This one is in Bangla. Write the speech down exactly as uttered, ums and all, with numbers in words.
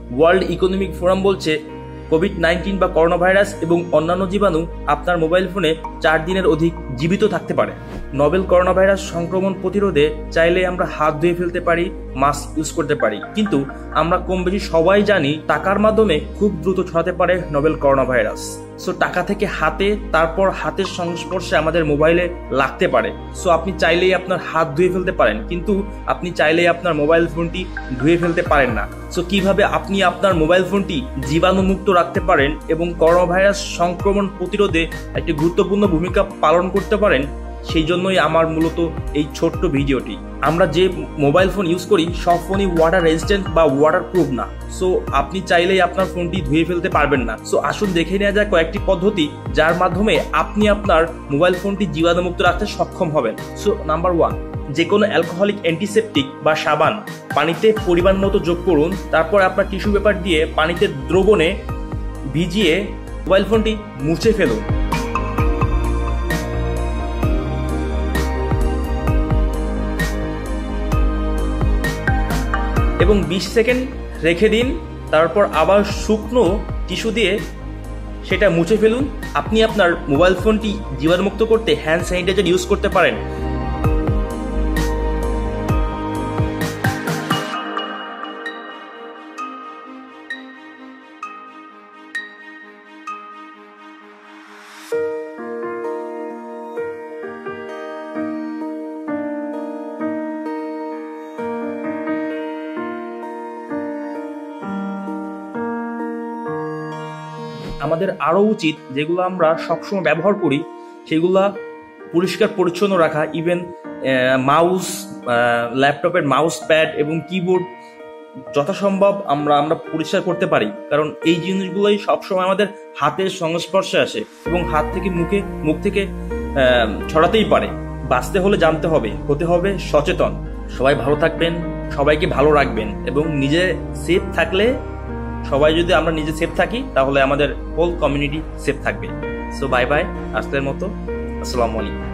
ওয়ার্ল্ড ইকোনমিক ফোরাম বলছে কোভিড নাইন্টিন বা করোনা ভাইরাস এবং অন্যান্য জীবাণু আপনার মোবাইল ফোনে চার দিনের অধিক জীবিত থাকতে পারে। নভেল করোনা ভাইরাস সংক্রমণ প্রতিরোধে চাইলে আমরা হাত ধুয়ে ফেলতে পারি, মাস্ক ইউজ করতে পারি, কিন্তু আমরা কম বেশি সবাই জানি টাকার মাধ্যমে খুব দ্রুত ছড়াতে পারে নভেল করোনা ভাইরাস। সো টাকা থেকে হাতে, তারপর হাতের সংস্পর্শে আমাদের মোবাইলে লাগতে পারে। সো আপনি চাইলেই আপনার হাত ধুয়ে ফেলতে পারেন, কিন্তু আপনি চাইলেই আপনার মোবাইল ফোনটি ধুয়ে ফেলতে পারেন না। সো কিভাবে আপনি আপনার মোবাইল ফোনটি জীবাণুমুক্ত রাখতে পারেন এবং করোনা ভাইরাস সংক্রমণ প্রতিরোধে একটি গুরুত্বপূর্ণ ভূমিকা পালন করতে পারেন, সেই জন্যই আমার মূলত এই ছোট্ট ভিডিওটি। আমরা যে মোবাইল ফোন ইউজ করি সব ফোনই ওয়াটার রেজিস্ট্যান্ট বা ওয়াটার প্রুফ না। সো আপনি চাইলেই আপনার ফোনটি ধুয়ে ফেলতে পারবেন না। সো আসুন দেখে নেওয়া যায় কয়েকটি পদ্ধতি যার মাধ্যমে আপনি আপনার মোবাইল ফোনটি জীবাণুমুক্ত রাখতে সক্ষম হবেন। সো নাম্বার ওয়ান, যে কোনো অ্যালকোহলিক অ্যান্টিসেপটিক বা সাবান পানিতে পরিমাণ মতো যোগ করুন। তারপর আপনার টিস্যু পেপার দিয়ে পানিতে দ্রবণে ভিজিয়ে মোবাইল ফোনটি মুছে ফেলুন। এবং বিশ সেকেন্ড রেখে দিন, তারপর আবার শুকনো টিস্যু দিয়ে সেটা মুছে ফেলুন। আপনি আপনার মোবাইল ফোনটি জীবাণুমুক্ত করতে হ্যান্ড স্যানিটাইজার ইউজ করতে পারেন। আমাদের আরও উচিত যেগুলো আমরা সবসময় ব্যবহার করি সেগুলা পরিষ্কার পরিচ্ছন্ন রাখা। ইভেন মাউস, ল্যাপটপের মাউস প্যাড এবং কিবোর্ড যথাসম্ভব আমরা আমরা পরিষ্কার করতে পারি, কারণ এই জিনিসগুলোই সবসময় আমাদের হাতের সংস্পর্শে আসে এবং হাত থেকে মুখে মুখ থেকে ছড়াতেই পারে। বাঁচতে হলে জানতে হবে, হতে হবে সচেতন। সবাই ভালো থাকবেন, সবাইকে ভালো রাখবেন এবং নিজে সেফ থাকলে, সবাই যদি আমরা নিজে সেফ থাকি তাহলে আমাদের হোল কমিউনিটি সেফ থাকবে। সো বাই বাই, আজকের মতো আসসালামু আলাইকুম।